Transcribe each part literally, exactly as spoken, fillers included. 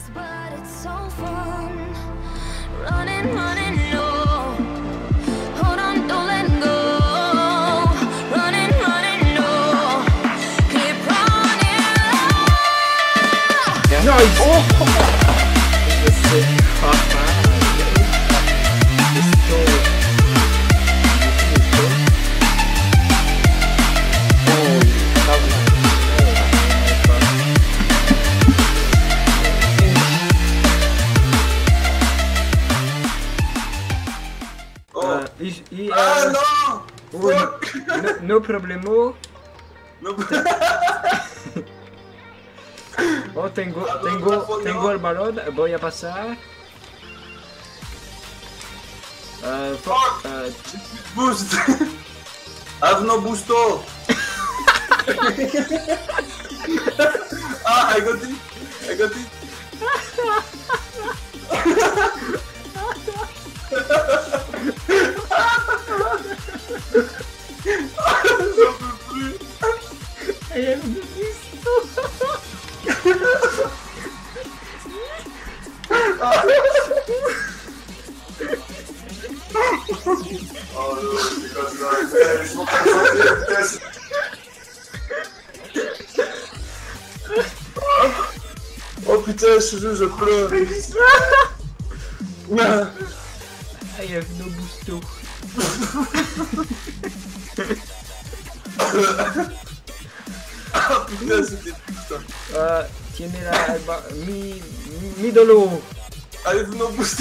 Nice! Oh! Uh, is, is, uh, ah non! oh, no, no, no problemo. No. Oh, tengo, tengo, tengo el balón, voy a pasar. Uh, for, uh, Boost! Have no boosto! Ah, I got it! I got it! J'en peux plus! I have no boosto! Oh non, c'est comme ça. Ils sont pas sortis. Oh putain, je te jure, je pleure. I have no boosto. Ah putain, c'était putain. Uh, tiene la, mi, mi dolo. I have no boosto.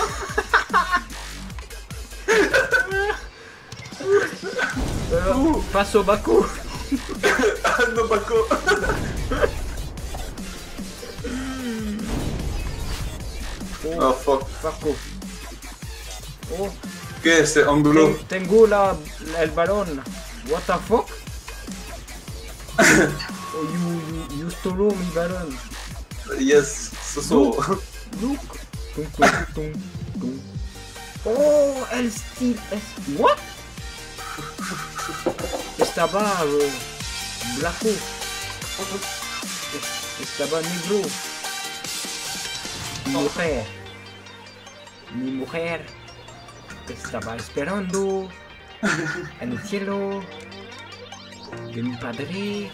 Uh, passo Baku. Ah non, Baco. Oh fuck. Baku. Oh, Ok, c'est Angulo. ten, tengo la, la, el balón. What the fuck? Oh, you, you, you stole mi balón. Yes, so so. Look. Tum, tum, tum, tum. Oh, el style. What? Estaba uh, blanco. Estaba negro. Mi mujer. Mi mujer estaba esperando en el cielo de mi padre.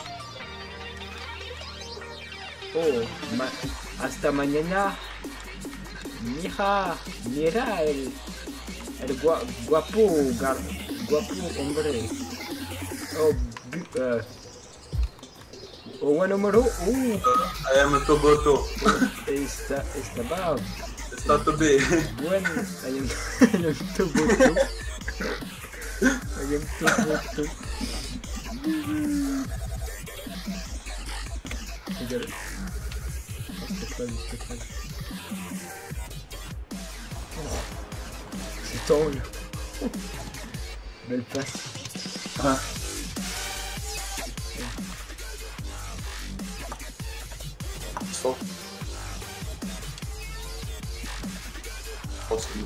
Oh, ma hasta mañana. Mi hija, mira el, el gua guapo, gar guapo hombre. Oh, uh, oh, buen número. Uh, I am a Toboto. está, estaba Está Tobé. buen. I am, I am Toboto. I am Toboto. Regarde. C'est pas, c'est pas. C'est tangle. Belle passe. Ah. So. Oh, c'est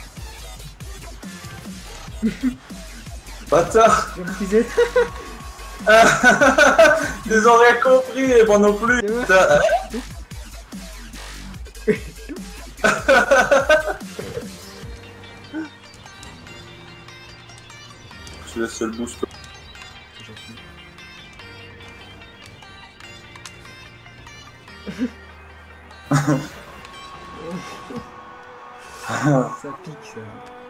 bien. Bâtard. Je me disais. Ils ont rien compris, et moi non plus. Putain, hein? Je laisse le boost. Ça pique ça.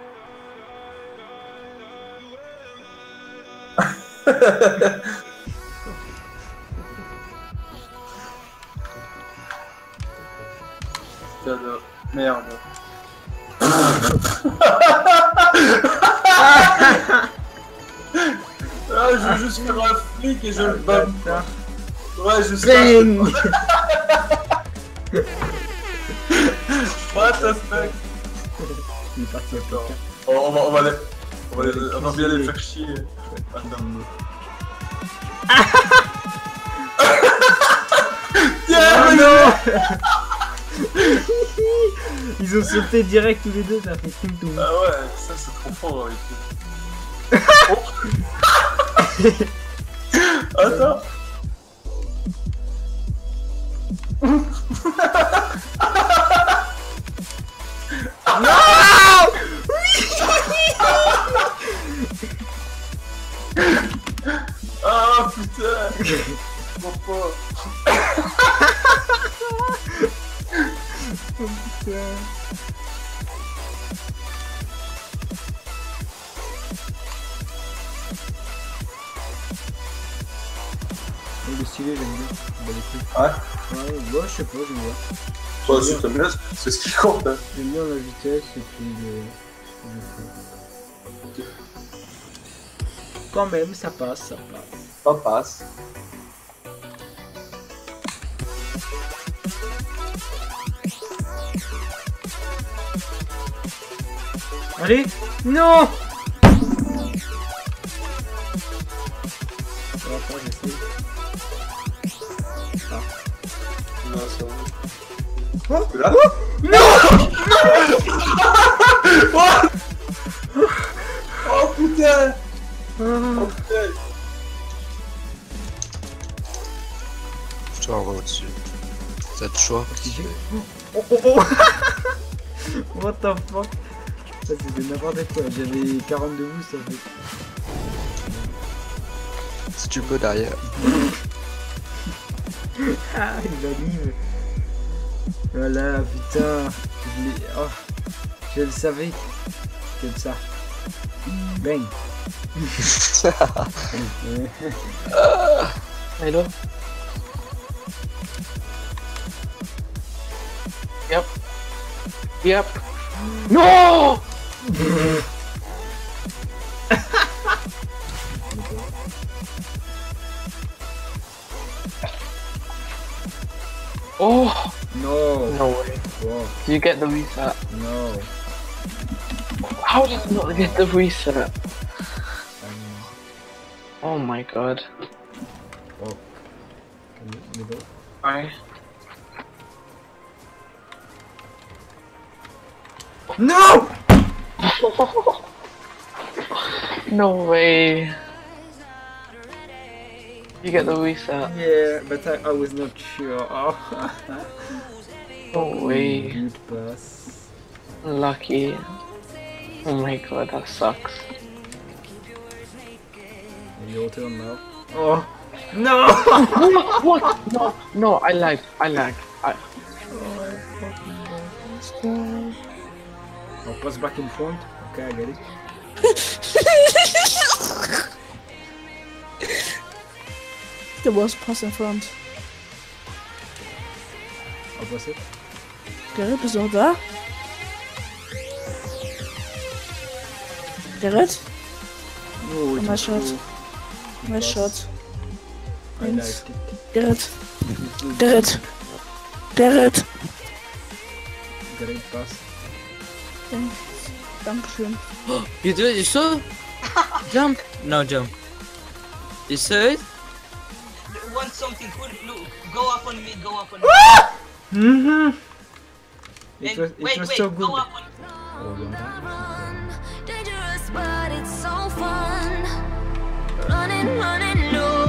Putain de merde. Ah, je veux juste faire un flic et je le bats. Ouais, je sais. What the fuck? Il est parti à Attends. Oh, on va, on va les... On va, les... on va bien les faire chier. Attends. Oh non. Ils ont sauté direct tous les deux, ça fait tout tout. Ah ouais, ça c'est trop fort avec eux. Attends. Ah putain. Mon pauvre. Oh putain. Oh, le stylet, j'aime bien. Bah, les couilles. Ouais. Ouais, ouais, je sais pas, j'aime bien. Toi aussi t'aimes bien, c'est ce qui compte. Hein. J'aime bien la vitesse et puis le... le feu. Quand même, ça passe, ça passe. Ça passe. Allez. Non. Ça va pas, j'essaie. Ah. Non, ça va. Oh, Tu l'as? oh non. Oh putain. Ah. Oh putain. Je dois en voir au-dessus. Ça te choix. Oh oh oh. What the fuck. Ça c'était n'importe quoi, j'avais quarante-deux boosts en fait. Si tu peux derrière. Ah, il valide. Voilà, putain. Je l'ai... Oh, je le savais. Comme ça. Bang. Hello. Yep. Yep. No! Oh! No. No way. Wow. Do you get the reset? No. How did I not get the reset? Um, Oh my god. oh. Can you, you go? Why? No! No way. You get the reset. Yeah, but I, I was not sure. Oh. No way. Good pass. Lucky. Oh my god, that sucks. Your turn now. Oh. No! What? No, no, I lag. I lag. I... I'll pass back in front. Okay, I get it. The worst pass in front. I'll pass it. Gerrit, bist du noch da? Gerrit? No, it my was shot. cool. Good Nice pass. shot. I Thanks. liked it. Gerrit, It was Gerrit, Gerrit. Great pass. Thanks. Dankeschön. You do it, you saw? Jump? No jump. You saw it? Want something cool? Look, go up on me, go up on me. Mm-hmm. It And was, it wait, was wait, so good. go up on Oh, yeah. Dangerous, but it's so fun. Running, running, no.